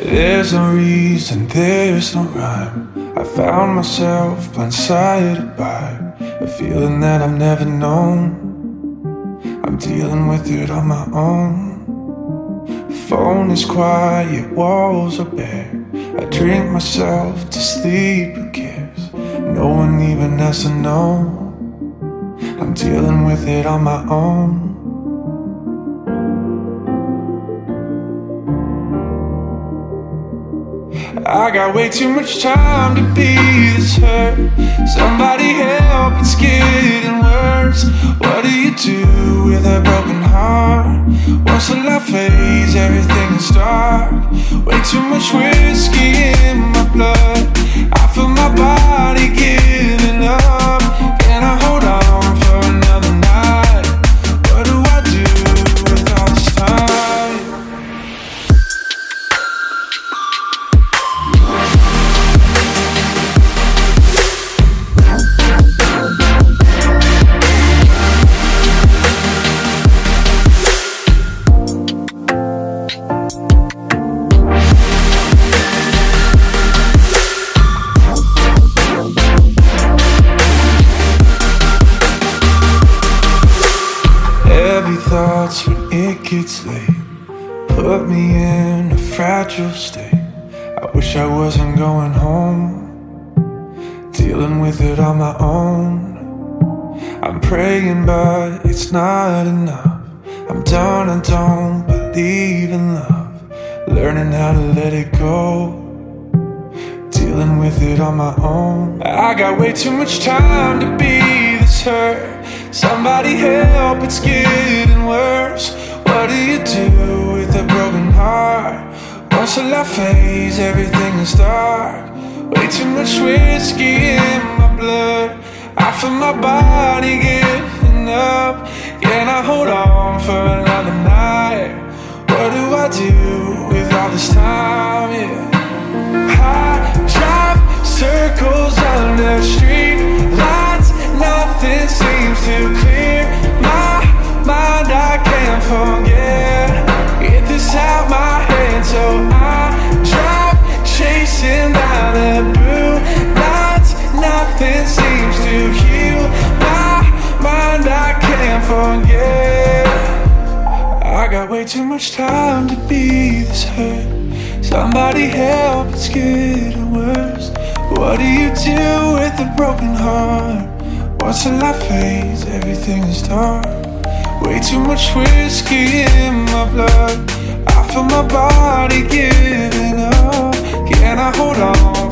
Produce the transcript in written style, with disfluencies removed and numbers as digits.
There's no reason, there's no rhyme. I found myself blindsided by a feeling that I've never known. I'm dealing with it on my own. Phone is quiet, walls are bare. I drink myself to sleep, who cares? No one even has to know. I'm dealing with it on my own. I got way too much time to be this hurt. Somebody help, it's getting worse. What do you do with a broken heart? Once the light fades, everything is dark. Way too much whiskey in my blood. I feel my body giving up. Can I hold on for another night? What do I do with all this time? Thoughts when it gets late put me in a fragile state. I wish I wasn't going home, dealing with it on my own. I'm praying but it's not enough. I'm done, I don't believe in love. Learning how to let it go, dealing with it on my own. I got way too much time to be this hurt. Somebody help, it's getting worse. What do you do with a broken heart? Once the light fades, everything is dark. Way too much whiskey in my blood. I feel my body giving up. Can I hold on for another night? What do I do with all this time? Yeah. I drive circles under street lights. Nothing seems to clear my mind. I can't forget. Get this out my head, so I drive chasing down the blue lights. Nothing seems to heal my mind. I can't forget. I got way too much time to be this hurt. Somebody help, it's getting worse. What do you do with a broken heart? Once the light fades, everything is dark. Way too much whiskey in my blood. I feel my body giving up. Can I hold on